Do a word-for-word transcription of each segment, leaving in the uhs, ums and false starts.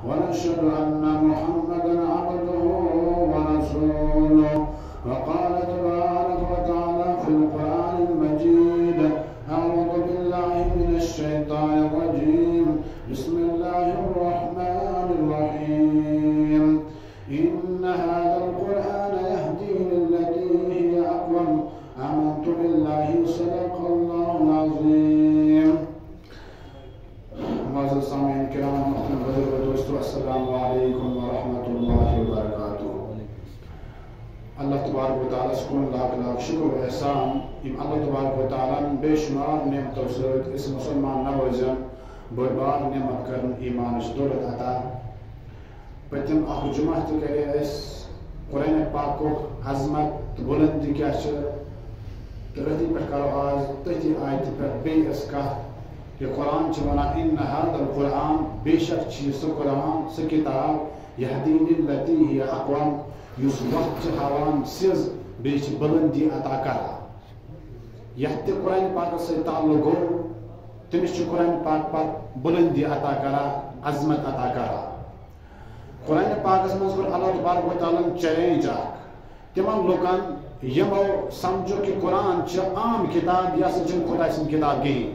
ونشهد أن محمدا عبده ورسوله. وقال تبارك وتعالى في القرآن المجيد: أعوذ بالله من الشيطان الرجيم. بسم الله الرحمن الرحيم. إن هذا القرآن يهدي للتي هي أقوم. آمنت بالله صدق الله العظيم. معزز سامعین کرام، محترم بزرگ و دوستو، السلام علیکم ورحمۃ اللہ وبرکاتہ. اللہ تبارک و تعالیٰ سکون لاکھ لاکھ شکر و احسان یم اللہ تبارک و تعالیٰ بے شمار نعمتوں سۭتۍ اس مسلمان نوازن بٔڑ بار نعمت کرن ایمانٕچ دولت عطا. پٔتِم اکھ جمعہ تہِ کرے اَسہِ قرآنِ پاکُک عظمت تہٕ بُلندی کیاہ چھِ، تہٕ أتھی پٮ۪ٹھ کرو آز تٔتھی آیتہِ پٮ۪ٹھ بیٚیہِ أسۍ کتھ. یہ قرآن چھِ ونان: اِنَّ هَذَا القرآن، بے شک چھِ یہِ سُہ قرآن، سُہ کِتاب، یَہدی لِلَّتِی ہِیَ اقوم، یُس وَتھ چھِ ہاوان سیٚز بیٚیہِ چھِ بُلندی عطا کران. یتھ تہِ قرآنِ پاکس سۭتۍ تعلق گوٚو تٔمِس چھُ قرآنِ پاک پتہٕ بُلندی عطا کران، عظمت عطا کران. قرآنِ پاکس منٛز کوٚر اللہ تبارک و تعالیٰ ہن چیلینج اکھ تِمن لُکن یِمو سمجھو کہ قرآن چھِ عام کِتاب، یہِ ہسا چھنہٕ خۄداے سٕنٛز کِتاب کِہیٖنۍ.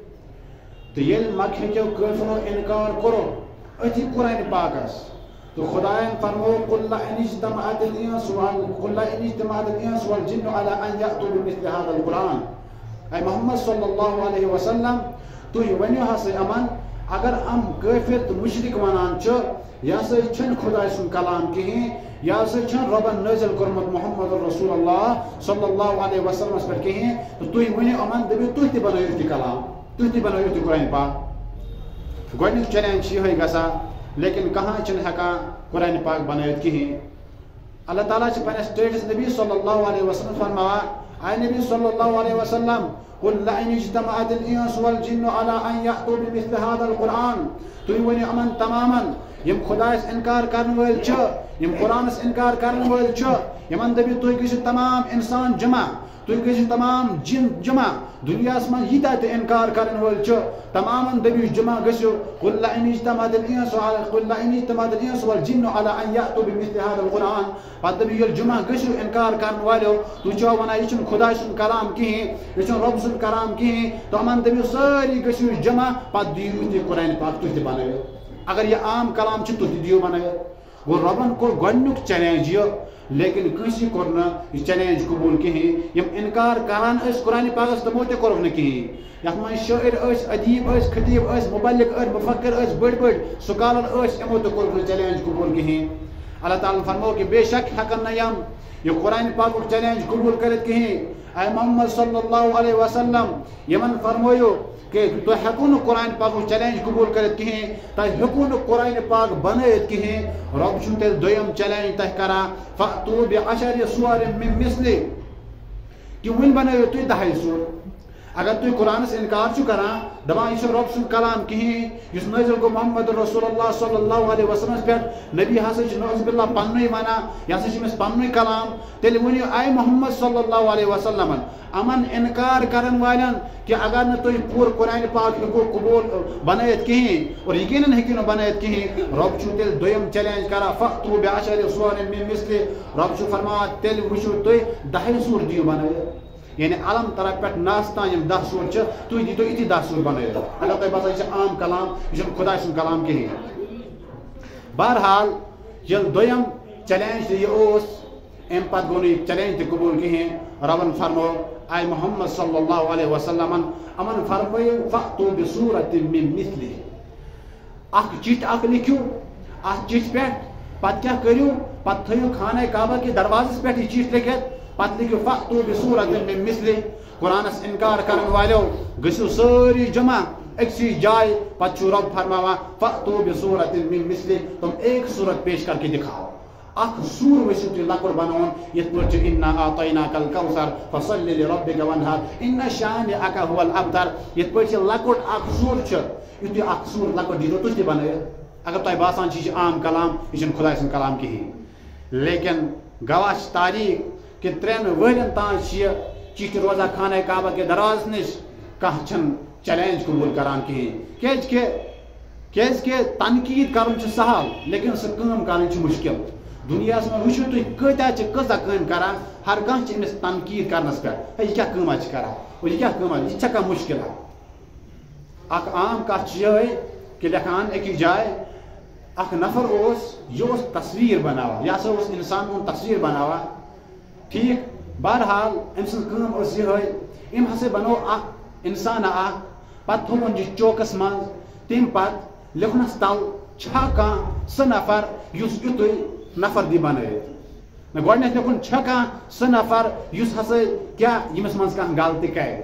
تو ییٚلہِ مکہ کیو کٲفرو انکار کوٚر أتھی قرآنِ پاکس، تو خدایَن فرموو: قُل لَئِنِ اجْتَمَعَتِ الْإِنسُ قُل لَئِنِ اجْتَمَعَتِ الْإِنسُ وَالْجِنُّ عَلَىٰ أَن يَأْتُوا بِمِثْلِ هَذَا الْقُرْآنِ. اے محمد صلی اللہ علیہ وسلم، تُہۍ ؤنِو ہسا یِمن اگر یِم کٲفر تہٕ مُشرِک ونان چھِ یہِ ہسا چھُنہٕ خۄداے سُنٛد کلام کِہیٖنۍ، یہِ ہسا چھُنہٕ رۄبن نٲزِل کوٚرمُت محمد رسول اللہ صلی اللہ علیہ وسلمس پٮ۪ٹھ کِہیٖنۍ، تہٕ تُہۍ ؤنِو یِمن دٔپِو تُہۍ تہِ بنٲیِو تہِ کلام، تُہۍ تہِ بنٲیِو تہِ قرآنِ پاک. گۄڈنیُک چیلینج چھُ یِہوٚے گژھان، لیکن کٕہٕنۍ چھُنہٕ ہٮ۪کان قرآنِ پاک بنٲیِتھ کِہیٖنۍ. اللہ تعالیٰ چھِ پنٛنِس ٹٲٹھِس نبی صلی اللہ علیہ وسلم فرماوان: اے نبی صلی اللہ علیہ وسلم، قُل لَئِنِ اجْتَمَعَتِ الْإِنسُ وَالْجِنُّ عَلَىٰ أَن يَأْتُوا بِمِثْلِ هَذَا الْقُرْآنِ. تُہۍ ؤنِو یِمن تمامن یِم خۄدایس اِنکار کرن وٲلۍ چھِ، یِم قرآنس اِنکار کرن وٲلۍ چھِ، یِمن دٔپِو تُہۍ گٔژھِو تمام اِنسان جمع، تُہۍ گٔژھِو تمام جِن جمع، دُنیاہس منٛز ییٖتیٛاہ تہِ اِنکار کرن وٲلۍ چھِ تمامن دٔپِو جمع گٔژھِو. قُل لَئِنِ اجْتَمَعَتِ الْإِنسُ قُل لَئِنِ اجْتَمَعَتِ الْإِنسُ وَالْجِنُّ عَلَىٰ أَن يَأْتُوا بِمِثْلِ هَذَا الْقُرْآنِ. پتہٕ دٔپِو ییٚلہِ جمع گٔژھِو اِنکار کرن والیو، تُہۍ چھِوا ونان یہِ چھُنہٕ خۄداے سُنٛد کلام کِہیٖنۍ، یہِ چھُنہٕ رۄب سُنٛد کلام کِہیٖنۍ، تہٕ یِمن دٔپِو سٲری گٔژھِو جمع، پتہٕ دِیِو تُہۍ قرآنِ پاک تُہۍ تہِ بنٲیِو. اگر یہِ عام کلام چھُ تُہۍ تہِ دِیِو بنٲیِتھ. گوٚو رۄبن کوٚر گۄڈنیُک چیلینج یہِ، لیکن کٲنٛسی کوٚر نہٕ یہِ چیلینج قبوٗل کِہیٖنۍ. یِم اِنکار کران ٲسۍ قرآنِ پاکس تِمو تہِ کوٚرُکھ نہٕ کِہیٖنۍ. یتھ منٛز شٲعر ٲسۍ، ادیٖب ٲسۍ، خطیٖب ٲسۍ، مُبلِغ ٲسۍ، مُفکر ٲسۍ، بٔڑۍ بٔڑۍ سُکالر ٲسۍ، یِمو تہِ کوٚرُکھ نہٕ چیلینج قبوٗل کِہیٖنۍ. اللہ تعالیٰ فرموو کہِ بے شک ہٮ۪کن نہٕ یِم یہِ قرآنِ پاکُک چیلینج قبوٗل کٔرِتھ کِہیٖنۍ. اے محمد صلی اللہ علیہ وسلم، یِمن فرمٲیِو کہ تُہۍ ہٮ۪کو نہٕ قرآنِ پاکُک چیلینج قبوٗل کٔرِتھ کِہیٖنۍ، تۄہہِ ہیٚکو نہٕ قرآنِ پاک بنٲیِتھ کِہیٖنۍ. رۄب چھُ تیٚلہِ دوٚیِم چیلینج تۄہہِ کران: فأتوا بعشر صور من مثله، کہِ وۄنۍ بنٲیِو تُہۍ دَہے سوٗر. اگر تُہۍ قرآنس اِنکار چھِو کران، دپان یہِ چھُنہٕ رۄب سُنٛد کلام کِہیٖنۍ، یُس نٲزِل گوٚو محمد رسول اللہ صلی اللہ علیہ وسلمس پٮ۪ٹھ، نبی ہسا چھُ نعوذ باللہ پننُے ونان، یہِ ہسا چھُ أمِس پننُے کلام، تیٚلہِ ؤنِو اے محمد صلی اللہ علیہ وسلمن یِمن اِنکار کرن والٮ۪ن کہ اگر نہٕ تُہۍ پوٗرٕ قرآنِ پاک ہیٚکو قبوٗل بنٲیِتھ کِہیٖنۍ، اور یقیٖنن ہیٚکِو نہٕ بنٲیِتھ کِہیٖنۍ، رۄب چھُ تیٚلہِ دوٚیِم چیلینج کران: فأتوا بعشر صور من مثله. رۄب چھُ فرماوان تیٚلہِ وٕچھِو تُہۍ دَہے سوٗر دِیِو بنٲیِتھ. یعنی علم ترا پٮ۪ٹھ ناس تام یِم دہ سوٗر چھِ، تُہۍ دِیٖتو یِتھی دہ سوٗر بنٲیِتھ. اگر تۄہہِ باسان یہِ چھُ عام کلام، یہِ چھُنہٕ خۄداے سُنٛد کلام کِہیٖنۍ. بہرحال ییٚلہِ دوٚیِم چیلینج تہِ یہِ اوس، اَمہِ پتہٕ گوٚو نہٕ یہِ چیلینج تہِ قبوٗل کِہیٖنۍ. رۄبن فرموو اے محمد صلی اللہ علیہ وسلمن، یِمن فرمٲیِو فأتوا بصوٗرة من مثله. اکھ چِٹھ اکھ لیکھِو اتھ چِٹھِ پٮ۪ٹھ، پتہٕ کیٛاہ کٔرِو، پتہٕ تھٲیِو خانہ کعبہ کہِ دروازس پٮ۪ٹھ یہِ چِٹھ لیکھِتھ، پتہٕ لیکھِو فأتوا بصوٗرة من مثله. قرآنس اِنکار کرن والیو گٔژھِو سٲری جمع أکسٕے جایہِ. پتہٕ چھُ رۄب فرماوان فأتوا بصوٗرة من مثله، تِم ایک صوٗرت پیش کر کے دکھاو. اکھ سوٗر ؤسِو تُہۍ لۄکُٹ بناوُن، یِتھ پٲٹھۍ چھُ اِنا أعطيناك الكوثر فصل لربك وانحر إن شانئك هو الأبتر. یِتھ پٲٹھۍ یہِ لۄکُٹ اکھ سوٗر چھُ، یُتھ یہِ اکھ سوٗر لۄکُٹ دیٖتو تُہۍ تہِ بنٲیِتھ. اگر تۄہہِ باسان چھُ یہِ چھُ عام کلام، یہِ چھُنہٕ خۄداے سُنٛد کلام کِہیٖنۍ. لیکن گواہ چھِ تاریٖخ کہ ترٛٮ۪ن ؤرین تام چھِ یہِ چِٹھِ روزان خانہ کعبہ کہِ دروازس نِش، کانٛہہ چھُنہٕ چیلینج قبوٗل کران کِہیٖنۍ. کیازِ کہِ کیٛازِ کہِ تنقیٖد کرُن چھُ سہل لیکن سُہ کٲم کرٕنۍ چھِ مُشکِل دُنیاہس منٛز وٕچھِو تُہۍ کۭتیاہ چھِ کۭژاہ کٲم کران ہر کانٛہہ چھِ أمِس تنقیٖد کرنس پٮ۪ٹھ ہے یہِ کیٛاہ کٲمہ چھِ کران اور یہِ کیٛاہ کٲمہ یہِ چھےٚ کانٛہہ مُشکِلہ اکھ عام کتھ چھِ یِہوٚے کہِ لیکھان أکِس جایہِ اکھ نفر اوس یہِ اوس تصویٖر بناوان یہِ ہسا اوس انسان ہُنٛد تصویٖر بناوان ٹھیٖک بہرحال أمۍ سٕنٛز کٲم ٲس یِہوٚے أمۍ ہسا بنوو اکھ انسانہ اکھ پتہٕ تھوٚوُن یہِ چوکس منٛز تمہِ پتہٕ لیکھنس تل چھا کانٛہہ سُہ نفر یُس یُتُے نفر دی بنٲیِتھ نہ گۄڈٕنیتھ لیکھُن چھا کانٛہہ سُہ نفر یُس ہسا کیٛاہ ییٚمِس منٛز کانٛہہ غلطی کرِ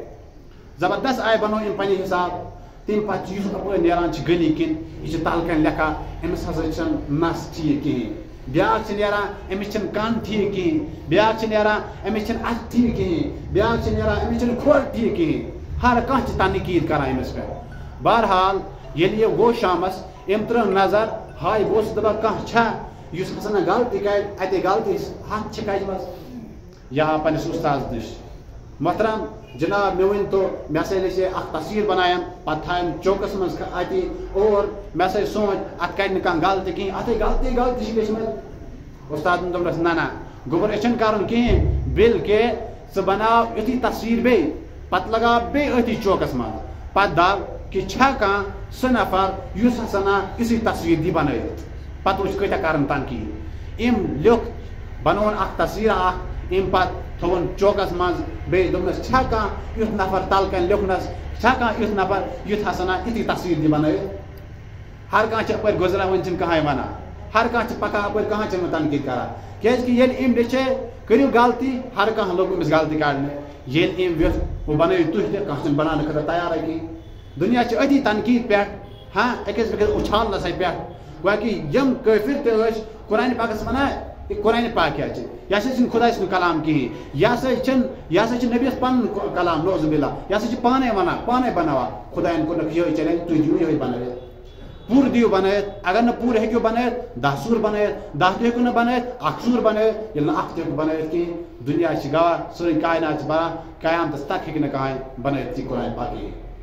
زبردست آیہِ بنوو أمۍ پننہِ حساب تمہِ پتہٕ چھُ یُس اپٲرۍ نیران چھُ گلی کِنۍ یہِ چھُ تل کَنۍ لیکھان أمِس ہسا چھنہٕ نس ٹھیٖک کِہینۍ بیاکھ چھُ نیران أمِس چھنہٕ کن ٹھیٖک کِہینۍ بیاکھ چھُ نیران أمِس چھنہٕ اتھٕ ٹھیٖک کِہینۍ بیاکھ چھُ نیران أمِس چھنہٕ کھۄر ٹھیٖک کِہینۍ ہر کانٛہہ چھُ تنقیٖد کران أمِس پٮ۪ٹھ بہرحال ییٚلہِ یہِ گوٚو شامس أمۍ ترٲو نظر ہاے بہٕ اوسُس دپان کانٛہہ چھا یُس ہسا نہٕ غلطی کرِ اتے غلطی ہتھ چھِ کجمژ یا پننس استاذ نِش محترم جناب مےٚ ؤنۍتو مےٚ ہسا لیٚچھے اکھ تصویٖر بنایَم پتہٕ تھایَم چوکس منٛز اتی اور مےٚ ہسا سونٛچ اتھ کرِ نہٕ کانٛہہ غلطی کِہینۍ اتے غلطی غلطی چھِ لیٚچھمٕژ استادن دوٚپنس نہ نہ گوٚبُر أسۍ چھُنہٕ کرُن کِہینۍ بلکہِ ژٕ بناو یُتھُے تصویٖر بیٚیہِ پتہٕ لگاو بیٚیہِ أتھی چوکس منٛز پتہٕ دب کہ چھا کانٛہہ سُہ نفر یُس ہسا نہ یِژھٕے تصویٖر دی بنٲیِتھ پتہٕ وٕچھ کۭتیاہ کرن تنقیٖد أمۍ لیوٚکھ بنووُن اکھ تصویٖر اکھ أمۍ پتہٕ تھوٚوُن چوکس منٛز بیٚیہِ دوٚپنس چھا کانٛہہ یُتھ نفر تل کَنۍ لیوٚکھنس چھا کانٛہہ یُتھ نفر یُتھ ہسا نہ یِتھی تصویٖر دی بنٲیِتھ ہر کانٛہہ چھِ اپٲرۍ گُزران وۄنۍ چھِنہٕ کٕہٕنۍ ونان ہر کانٛہہ چھِ پکان اپٲرۍ کانٛہہ چھِنہٕ تنقیٖد کران کیازِ کہِ ییٚلہِ أمۍ لیٚچھے کٔرِو غلطی ہر کانٛہہ لوٚگ أمِس غلطی کڑنہِ ییٚلہِ أمۍ ویوٚژھ وۄنۍ بنٲیِو تُہۍ تہِ کانٛہہ چھُنہٕ بناونہٕ خٲطرٕ تیارٕے کِہینۍ دُنیا چھِ أتھی تنقیٖد پٮ۪ٹھ ہاں أکِس بیٚکِس اُچھالنسٕے پٮ۪ٹھ گویا کہِ یِم کٲفِر تہِ ٲسۍ قرآنِ پاکس ونان یہِ قرآنِ پاک کیٛاہ چھِ یہِ ہسا چھُنہٕ خۄداے سُنٛد کلام کِہینۍ یہِ ہسا چھُنہٕ یہِ ہسا چھُ نبیَس پنُن کلام نعوذ باللہ یہِ ہسا چھُ پانے ونان پانے بناوان خۄداین کوٚرنکھ یِہوٚے چیلینج تُہۍ دِیِو یِہوٚے بنٲیِتھ پوٗرٕ دِیِو بنٲیِتھ اگر نہٕ پوٗرٕ ہیٚکِو بنٲیِتھ دہ سوٗر بنٲیِتھ دہ تہِ ہیٚکِو نہٕ بنٲیِتھ اکھ سوٗر بنٲیِتھ ییٚلہِ نہٕ اکھ تہِ ہیٚکہِ بنٲیِتھ کِہینۍ دُنیا چھِ گواہ سٲنۍ کاینات چھِ بران قیامتس تک ہیٚکہِ نہٕ کٕہٕنۍ بنٲیِتھ یہِ قرآنِ پاک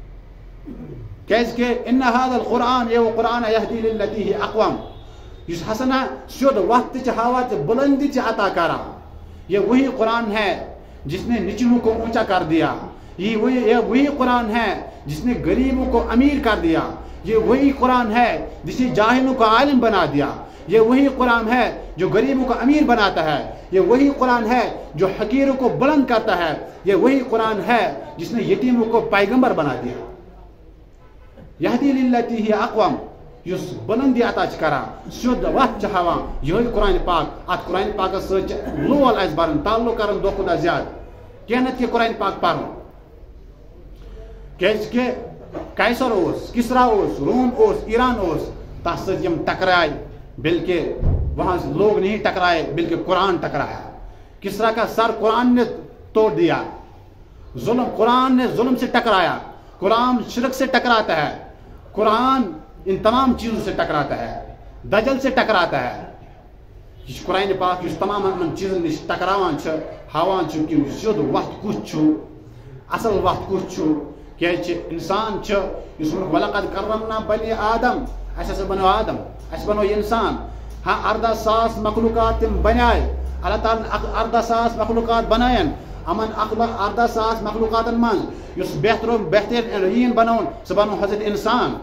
کِہینۍ کیازِ کہِ اِنَّ هَذَا الْقُرْآنَ یہِ قرآن یَہدی لِلَّتِی ہِیَ اَقْوَم یُس ہسا نا سیوٚد وقت تہِ چھِ ہاوان تہِ بُلندی چھِ عطا کران یہ وہی قرآن ہے جس نے نچلوں کو اونچا کر دیا یہ وہی یہ وہی قرآن ہے جس نے غریبوں کو امیر کر دیا یہ وہی قرآن ہے جس نے جاہلوں کو عالم بنا دیا یہ وہی قرآن ہے جو غریبوں کو امیر بناتا ہے یہ وہی قرآن ہے جو حقیروں کو بلند کرتا ہے یہ وہی قرآن ہے جس نے یتیموں کو پیغمبر بنا دیا یہدی للتی ہی اقوام یُس بلندی عطا چھِ کران سیوٚد وتھ چھِ ہاوان یِہوٚے قرآنِ پاک اتھ قرآنِ پاکس سۭتۍ چھِ لول اَسہِ برُن تعلق کرُن دۄہ کھۄتہٕ دۄہ زیادٕ کینٛہہ نتہٕ کینٛہہ قرآنِ پاک پرُن کیازِ کہِ قیصر اوس کسرا اوس روم اوس ایران اوس تتھ سۭتۍ یِم ٹکرائے بلکہ وہاں سے لوگ نہیں ٹکرائے بلکہ قرآن ٹکرایا کسرا کا سر قرآن نے توڑ دیا ظلم قرآن نے ظلم سے ٹکرایا قرآن شرک سے ٹکراتا ہے قرآن ان تمام چیزوں سے ٹکراتا ہے دجل سے ٹکراتا ہے یہ قرآن پاک اس تمام ان چیزن نش ٹکراوان چھ ہاوان چھ کہ سیود وقت کچھ چھ اصل وقت کچھ چھ کہ انسان چھ اس ولقد کرمنا بنی آدم اس ہسا بنو آدم اس بنو انسان ہاں اردہ ساس مخلوقات تم بنائے اللہ تعالیٰ اردہ ساس مخلوقات بنائن امن اردہ ساس مخلوقات من اس بہتر بہترین بنون سہ بنو حضرت انسان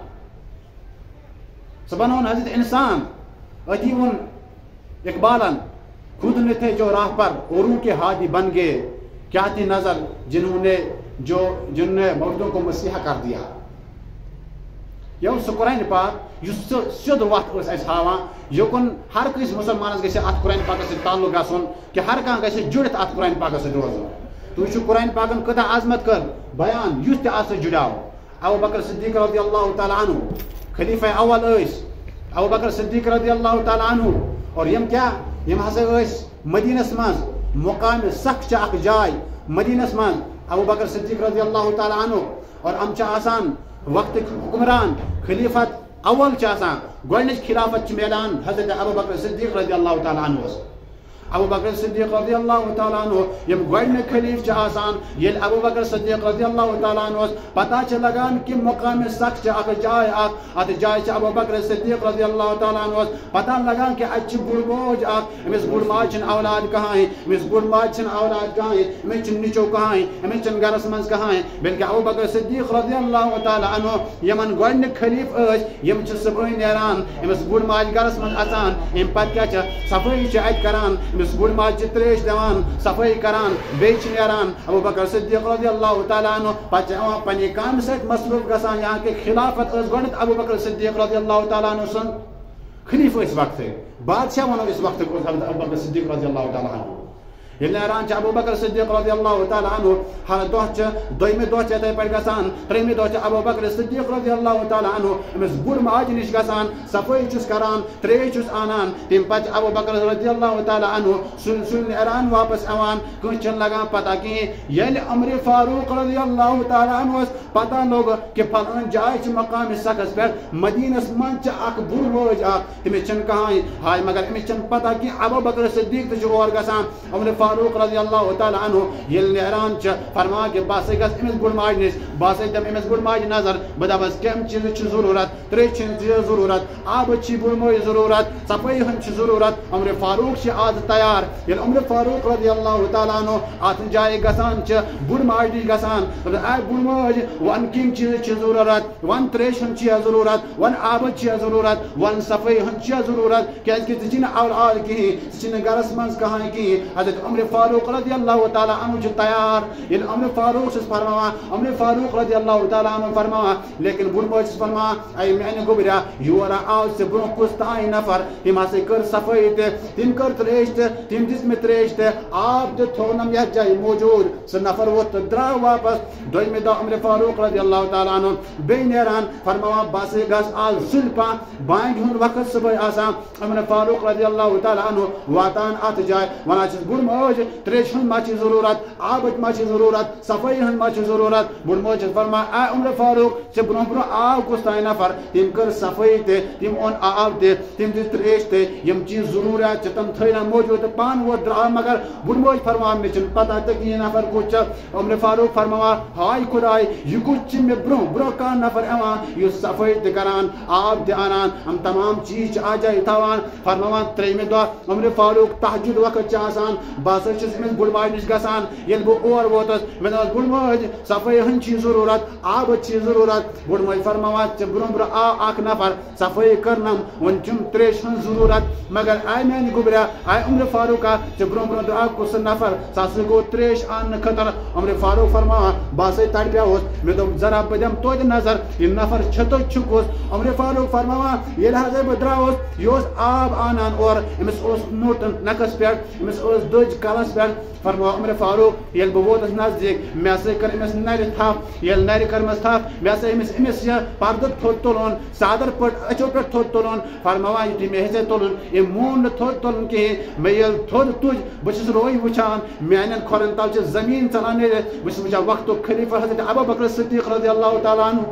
سہ بنون حضرت انسان اتی ان اقبالن خود نے تھے جو راہ پر اوروں کے ہادی بن گئے کیا تھی نظر جنہوں نے جو جنہوں نے مردوں کو مسیحا کر دیا یہ سہ قرآن پاک اس سیود وقت اس ہاوان یوکن ہر کس مسلمانس گژھِ اتھ قرآن پاکس سۭتۍ تعلق گژھُن کہ ہر کانٛہہ گژھِ جُڑِتھ اتھ قرآن پاکس سۭتۍ روزُن تُہۍ وٕچھِو قرآن پاکن کۭژاہ عظمت کٔر بیان یُس تہِ اتھ سۭتۍ جُڑیو ابو بکر صدیق رضی اللہ تعالیٰ عنہ خلیفہ اول ٲسۍ ابو بکر صدیق رضی اللہ تعالیٰ عنہ اور یم کیا یم ہسا ٲسۍ مدینس منٛز مقامِ سخ چھِ اکھ جاے مدینس منٛز ابو بکر صدیق رضی اللہ تعالیٰ عنہ اور ام چھِ آسان وقتٕکۍ حکمران خلیفت اول چھِ آسان گۄڈنِچ خلافت چھِ میلان حضرت ابو بکر صدیق رضی اللہ تعالیٰ عنہس ابو بکر صدیق رضی اللہ تعالیٰ عنہ یم گوڑنے خلیف چھ آسان یل ابو بکر صدیق رضی اللہ تعالیٰ عنہ پتہ چھ لگان کہ مقام سخت چھ اک جائے اک ات جائے چھ ابو بکر صدیق رضی اللہ تعالیٰ عنہ پتہ لگان کہ اچ بڑ موج اک امس بڑ ماج چھن اولاد کہاں امس بڑ ماج چھن اولاد کہاں امس چھن نچو کہاں امس چھن گرس منز کہاں بلکہ ابو بکر صدیق رضی اللہ تعالیٰ عنہ یمن گوڑنے خلیف ٲسۍ یم چھ صبحٲے نیران امس بڑ ماج گرس منز اژان ام پتہ کیا چھ صفائی چھ ات کران امس بڑ ماج چھ تریش دِوان صفائی کران بیٚیہِ چھ نیران ابو بکر صدیق رضی اللہ تعالیٰ عنہ پتہ چھ یوان پننہِ کامہِ سۭتۍ مصروف گژھان یہاں کہ خلافت ٲس گۄڈنیٚتھ ابو بکر صدیق رضی اللہ تعالیٰ عنہ سُنٛد خلیف ٲسۍ وقتہٕ بادشاہ ونو اس وقتُک اوس ابو بکر صدیق رضی اللہ تعالیٰ عنہ ییٚلہِ نیران چھِ ابو بکر صدیق رضی اللہ تعالیٰ عنہ ہر دۄہ چھِ دوٚیمہِ دۄہ چھِ یِتھَے پٲٹھۍ گژھان ترٛیٚیمہِ دۄہ چھِ ابو بکر صدیق رضی اللہ تعالیٰ عنہ أمِس بُڑ ماجہِ نِش گژھان صفٲیی چھُس کران ترٛیش چھُس اَنان تَمہِ پتہٕ چھِ ابو بکر رضی اللہ تعالیٰ عنہ سُلہِ سُلہِ نیران واپس یِوان کٲنٛسہِ چھَنہٕ لگان پتہ کِہیٖنۍ ییٚلہِ عمرِ فاروق رضی اللہ تعالیٰ عنہَس پتہ لوٚگ کہ فلٲنۍ جاے چھِ مقامِ سخس پٮ۪ٹھ مدیٖنس منٛز چھِ اکھ بُڑ موج اکھ تٔمِس چھَنہٕ کٕہۭنۍ ہاے مگر أمِس چھَنہٕ پتہ کینٛہہ ابو بکر صدیق تہِ چھُ اور گژھان عمرِ فاروق رضی اللہ تعالیٰ عنہ ییٚلہِ نیران چھِ فرمان کہ بہٕ ہسا گژھٕ أمِس بُڑ ماجہِ نِش بہٕ ہسا دِمہٕ أمِس بُڑ ماجہِ نظر بہٕ دپس کَمہِ چیٖزٕچ چھِ ضروٗرت ترٛیشہِ چھِ چیٖز ضروٗرت آبٕچ چھِ بُڑ موجہِ ضروٗرت صفٲیی ہٕنٛز چھِ ضروٗرت عمرِ فاروق چھِ آز تیار ییٚلہِ عمرِ فاروق رضی اللہ تعالیٰ عنہ اتھ جایہِ گژھان چھِ بُڑ ماجہِ نِش گژھان اے بُڑ موج ون کَمہِ چیٖزٕچ چھِ ضروٗرت ون ترٛیشہِ ہٕنٛز چھِیا ضروٗرت ون آبٕچ چھِیا ضروٗرت ون صفٲیی ہٕنٛز چھِیا ضروٗرت کیازِ کہ ژٕ چھِی نہٕ اولاد کِہیٖنۍ ژٕ چھِی نہٕ گرس منٛز کٕہۭنۍ کِہیٖنۍ حضرت عمرِ فاروق رضی اللہ تعالیٰ عنہ چھُ تیار ییٚلہِ عمرِ فاروق چھُس فرماوان عمرِ فاروق رضی اللہ تعالیٰ عنہ فرماوان لیکن بُڑ موج چھُس فرماوان اے میانہِ گوٚبرا یور آو ژےٚ برونٛہہ کُس تہٕ آیہِ نفر تٔمۍ ہسا کٔر صفٲیی تہِ تٔمۍ کٔر ترٛیش تہِ تٔمۍ دِژ مےٚ ترٛیش تہِ آب تہِ تھوونم یتھ جایہِ موجوٗد سُہ نفر ووت تہٕ درٛاو واپس دوٚیمہِ دۄہ عمرِ فاروق رضی اللہ تعالیٰ عنہ بیٚیہِ نیران فرماوان بہٕ ہسا گژھ آز سُلہِ پہم بانگہِ ہُنٛد وقت صُبحٲے آسان عمرِ فاروق رضی اللہ تعالیٰ عنہ واتان اتھ جایہِ ونان چھِس بُڑ موج ترٛیشہِ ہُنٛد ما چھِ ضروٗرت آبٕچ ما چھِ ضروٗرت صفٲیی ہٕنٛز ما چھِ ضروٗرت بُڑ موج چھِس فرمان اے عمرِ فاروق ژےٚ برونٛہہ برونٛہہ آو کُس تانۍ نفر تٔمۍ کٔر صفٲیی تہِ تٔمۍ اوٚن آب تہِ تٔمۍ دِژ ترٛیش تہِ یِم چیٖز ضروٗریات چھِ تِم تھٲینا موجوٗد تہٕ پانہٕ ووت درٛاو مگر بُڑ موج فرماوان مےٚ چھُنہٕ پتہ تہِ کِہیٖنۍ نفر کُس چھُ عمرِ فاروق فرماوان ہاے خۄداے یہِ کُس چھِ مےٚ برونٛہہ برونٛہہ کانٛہہ نفر یِوان یُس صفٲیی تہِ کران آب تہِ انان یِم تمام چیٖز چھِ اتھ جایہِ تھاوان فرماوان ترٛیٚیمہِ دۄہ عمرِ فاروق تہجُد وقت چھُ آسان بہٕ ہسا چھُس أمِس بُڑ ماجہِ نِش گژھان ییٚلہِ بہٕ اور ووتُس مےٚ دوٚپمس بُڑ موج صفٲیی ہٕنٛز چھِ ضروٗرت آبٕچ چھِ ضروٗرت بُڑ موج فرماوان ژےٚ برونٛہہ برونٛہہ آو اکھ نفر صفٲیی کٔرنم وۄنۍ چھُم ترٛیشہِ ہٕنٛز ضروٗرت مگر آے میانہِ گوٚبرا آے عمرِ فاروقا ژےٚ برونٛہہ برونٛہہ درٛاو کُس سُہ نفر سُہ ہسا گوٚو ترٛیش اننہٕ خٲطرٕ عمرِ فاروق فرماوان بہٕ ہسا تتہِ پیوٚوُس مےٚ دوٚپ ذرا بہٕ دِمہٕ توتہِ نظر یہِ نفر چھُ تہٕ چھُ کُس عمرِ فاروق فرماوان ییٚلہِ ہسا بہٕ درٛاوُس یہِ اوس آب انان اورٕ أمِس اوس نوٚٹ نَکھس پٮ۪ٹھ أمِس ٲس دٔج کلس پٮ۪ٹھ فرماوان عمرِ فاروق ییٚلہِ بہٕ ووتُس نزدیٖک مےٚ ہسا کٔر أمِس نرِ تھپھ ییٚلہِ نرِ کٔرمٕژ تھپھ مےٚ ہسا أمِس أمِس یہِ پردٕ تھوٚد تُلُن سادر پٲٹھۍ أچھو پٮ۪ٹھ تھوٚد تُلُن فرماوان یُتھُے مےٚ ہیٚژے تُلُن أمۍ مون نہٕ تھوٚد تُلُن کِہیٖنۍ مےٚ ییٚلہِ تھوٚد تُج بہٕ چھُس روے وٕچھان میانٮ۪ن کھۄرن تل چھِ زمیٖن ژلان نیٖرِتھ بہٕ چھُس وٕچھان وقتُک خلیفہ حضرت ابوٗ بکر صدیق رضی اللہ تعالیٰ عنہ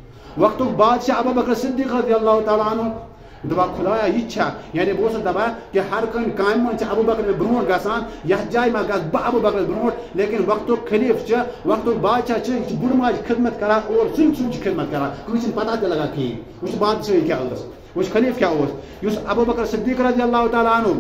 وقتُک بادشاہ ابوٗ بکر صدیق رضی اللہ تعالیٰ عنہ دپان خدایا یہِ چھا یعنی بہٕ اوسُس دپان کہ ہر کُنہِ کامہِ منٛز چھِ ابوٗ بکر برونٛٹھ گژھان یتھ جایہِ ما گژھٕ بہٕ ابوٗ بکرس برونٛٹھ لیکن وقتُک خلیٖف چھُ وقتُک بادشاہ چھُ یہِ چھُ بُڑ ماجہِ خدمت کران اور سُنٛد سُنٛد چھُ خدمت کران کٲنٛسہِ چھِنہٕ پتہ تہِ لگان کِہیٖنۍ وٕچھ بادشاہی کیاہ ٲس وٕچھ خلیٖف کیاہ اوس یُس ابوٗ بکر صدیق رضی اللہ تعالیٰ عنہ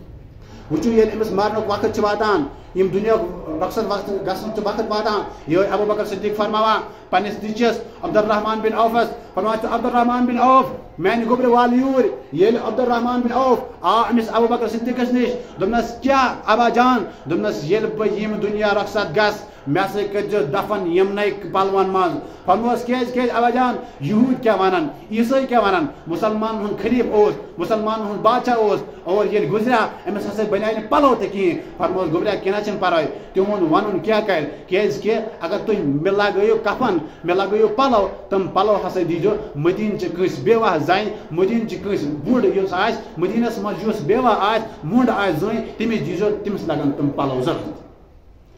وٕچھو ییٚلہِ أمِس مرنُک وقت چھُ واتان یِم دُنیاہُک مقصد وقت گژھنُک چھُ وقت واتان یِہوے ابوٗ بکر صدیق فرماوان پننِس نیٚچوِس عبدالرحمان بن اوفس فرماوان ژٕ عبدالرحمان بن اوف میانہِ گوٚبرِ وال یوٗرۍ ییٚلہِ عبدالرحمان بن اوف آو أمِس ابوٗ بکر صدیقس نِش دوٚپنس کیاہ ابا جان دوٚپنس ییٚلہِ بہٕ ییٚمہِ دُنیا رۄخصت گژھٕ مےٚ ہسا کٔرزِ دفن یِمنٕے پلون منٛز فرموس کیازِ کیازِ ابا جان یہوٗد کیاہ ونن عیٖسٲے کیاہ ونن مُسلمانن ہُنٛد خلیٖف اوس مُسلمانن ہُنٛد بادشاہ اوس اور ییٚلہِ گُزریو أمِس ہسا بنے نہٕ پلو تہِ کِہیٖنۍ فرموس گوٚبرا کینٛہہ نہ چھُنہٕ پرواے تِہُنٛد ونُن کیاہ کرِ کیازِ کہِ اگر تُہۍ مےٚ لگٲیِو کفن مےٚ لگٲیِو پلو تِم پلو ہسا دیٖزیو مدیٖنچہِ کٲنٛسہِ بیوہ زنہِ مدیٖنچہِ کٲنٛسہِ بُڑ یُس آسہِ مدیٖنس منٛز یُس بیوہ آسہِ مُنڈ آسہِ زٔنۍ تٔمِس دیٖزیو تٔمِس لگن تِم پلو ضروٗرت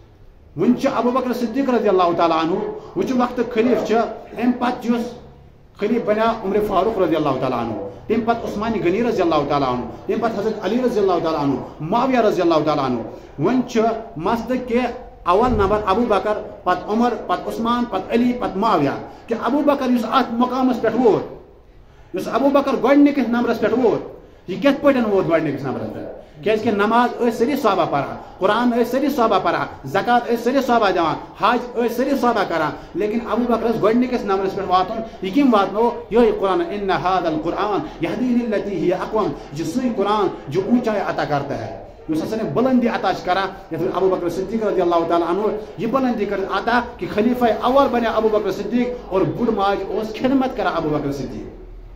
وٕنہِ چھُ ابوٗ بکر صدیق رضی اللہ تعالیٰ عنہ وٕچھو وقتُک خلیٖف چھُ امہِ پتہٕ یُس خلیف بنیا عمر فاروق رضی اللہ تعالیٰ عنہ، تم پت عثمان غنی رضی اللہ تعالیٰ عنہ، تم پت حضرت علی رضی اللہ تعالیٰ عنہ، معاویہ رضی اللہ تعالیٰ عنہ. ون مسجد کے اول نمبر ابو بکر، پت عمر، پت عثمان، پت علی، پت معاویہ. کہ ابو بکر اس ات مقامس پہ ووت، اس ابو بکر گۄڈنِکِس نمبرس پہ ووت، یہ کت پٲٹھۍ ووت گۄڈنِکِس نمبرس پہ؟ کیازِ کہ نماز ٲسۍ سٲری صحابہ پران، قرآن ٲسۍ سٲری صحابہ پران، زکات ٲسۍ سٲری صحابہ دِوان، حج ٲسۍ سٲری صحابہ کران، لیکن ابو بکرس گۄڈنِکِس نمبرس پہ واتُن یہ کٔمۍ واتنو؟ یہے قرآن، ان هذا القرآن یہدی للتی ہی اقوم. یہ سُے قرآن جو اونچائی عطا کرتا ہے، اس ہسا نے بلندی عطا کران. یتھ ابو بکر صدیق رضی اللہ تعالیٰ عنہ یہ بلندی کر عطا کہ خلیفہ اول بنے ابو بکر صدیق اور بُڑ ماج اوس خدمت کران ابو بکر صدیق.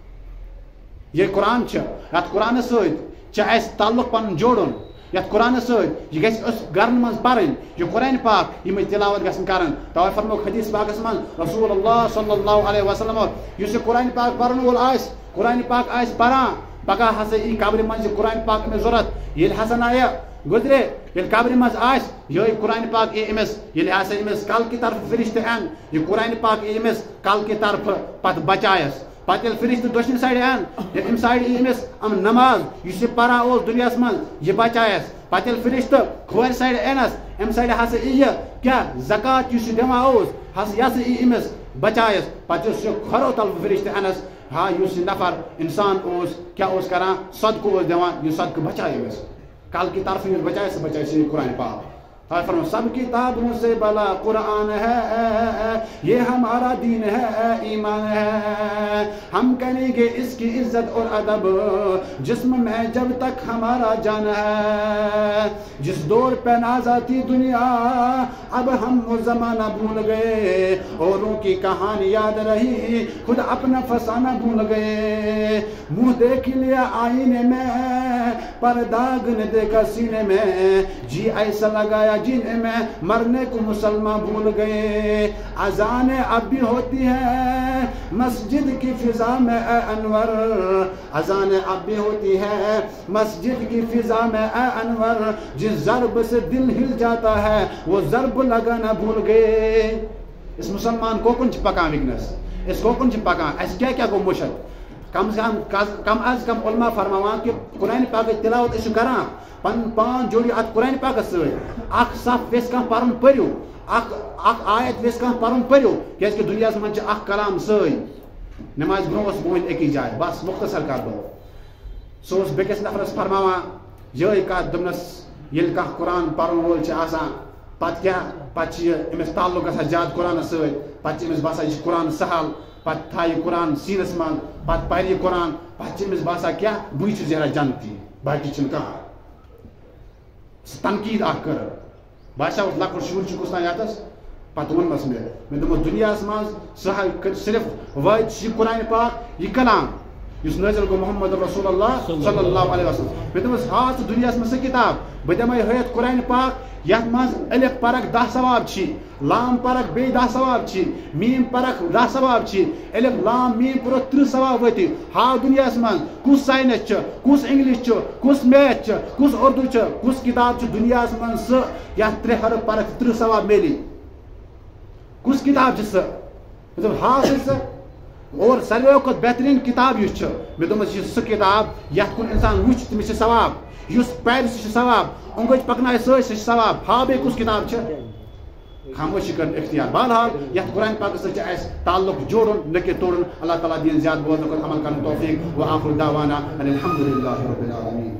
یہ قرآن چھ، یتھ قرآن سۭتۍ چھِ اَسہِ تعلق پنُن جوڑُن، یتھ قرآن سۭتۍ یہ گژھِ أسۍ گرن منٛز پرٕنۍ، یہ قرآن پاک یِمے تلاوت گژھن کرن. توے فرموو حدیث پاکس منٛز رسول اللہ صلی اللہ علیہ وسلم یُس یہ قرآن پاک پرن وول آسہِ، قرآن پاک آسہِ پران، پگہہ ہسا یی قبرِ منٛز یہِ قرآن پاک أمِس ضوٚرتھ. ییٚلہِ ہسا نہ یہِ گُزرے، ییٚلہِ قبرِ منٛز آسہِ یِہوے قرآن پاک یی أمِس، ییٚلہِ ہسا أمِس کل کہِ طرفہٕ فرشتہٕ یِن، یہِ قرآن پاک یی أمِس کل کہِ طرفہٕ پتہٕ بچایس. پتہٕ ییٚلہِ فرشتہٕ دٔچھنہِ سایڈٕ یِن، ییٚلہِ اَمہِ سایڈٕ یی أمِس یِم نماز یُس یہِ پران اوس دُنیاہس منٛز یہِ بچایس. پتہٕ ییٚلہِ فرشتہٕ کھورِ سایڈٕ یِنس، اَمہِ سایڈٕ ہسا یی یہِ کیاہ زکات یُس یہِ دِوان اوس ہسا یہِ ہسا یی أمِس بچایس. پتہٕ یُس یہِ کھۄرو طرفہٕ فرشتہٕ یِنس، ہاں یُس یہِ نفر انسان اوس کیاہ اوس کران، صدقہٕ اوس دِوان، یہِ صدقہٕ بچایہِ أمِس. کل کی طرف یُس بچایہِ سُہ بچایہِ سُہ قرآن پاک. فرمایا سب کتابوں سے بلا قرآن ہے، یہ ہمارا دین ہے، ایمان ہے، ہم کریں گے اس کی عزت اور ادب جسم میں جب تک ہمارا جان ہے. جس دور پہ ناز آتی دنیا اب ہم وہ زمانہ بھول گئے، اوروں کی کہانی یاد رہی خود اپنا فسانہ بھول گئے. منہ دیکھ لیا آئینے میں پر داغ نے دیکھا سینے میں، جی ایسا لگایا جن میں مرنے کو مسلمان بھول گئے. اذانیں اب بھی ہوتی ہے مسجد کی فضا میں اے انور، اذانیں اب بھی ہوتی ہے مسجد کی فضا میں اے انور، جس ضرب سے دل ہل جاتا ہے وہ ضرب لگانا بھول گئے. اس مسلمان کو کن چھ پکان وکنس، اس کو کن چھ پکان، اس کیا کیا گو مشد. کم از کم کم از کم علماء فرماوان کہ قرآن پاک تلاوت اس کران پن پان جوڑی ات قرآن پاک سی اخ صف ویس کان پرن پریو، اخ اخ آیت ویس کان پرن پریو، کیاز کہ دنیا من اخ کلام سی. نماز برو بہن اکی جائے بس مختصر کر دو. سو بیکس نفرس فرماوان یہ کت دمنس یل کان قرآن پرن وول آسان پت کیا پت امس تعلق گژھان زیادہ قرآن سی، پت امس باسان یہ قرآن سہل، پت تھا یہ قرآن سینس من، پت پھر یہ قرآن، پت امس باسان کیا بھئی چھ زیرا جنتی باقی چھ کہاں. تنقید اخ کر باسا لکٹ شر کس تین یتس پتہ ونس مے مے دس دنیا من صرف وات یہ قرآن پاک یہ کلام اس نازل گو محمد رسول اللہ صلی اللہ علیہ وسلم. مے دس ہا ثہ دنیا من سہ کتاب بہ دمے ہیت قرآن پاک یت مز الف پرک دہ ثواب چھ، لام پرک بی دہ ثواب چھ، میم پرک دہ ثواب چھ، الف لام میم پور ترہ ثواب وت. ہا دنیا من کس سائنس چھ، کس انگلش چھ، کس میتھ چھ، کس اردو چھ، کس کتاب چھ دنیا من سہ یت ترہ حرف پرک ترہ ثواب میلی، کس کتاب چھ سہ ہا سہ. اور ساروی کھت بہترین کتاب اس مے دس یہ سہ کتاب یت کن انسان وچ تمس ثواب، اس پیر سہ ثواب، انگج پکنائے سی سہ ثواب. ہا بے کس کتاب چھ خاموشی کر اختیار. بہرحال یت قرآن پاک سی اس تعلق جوڑن نہ کہ توڑن. اللہ تعالیٰ دین زیادہ بولنے کو عمل کرنے توفیق. وآخر دعوانا ان الحمد للہ رب العالمین.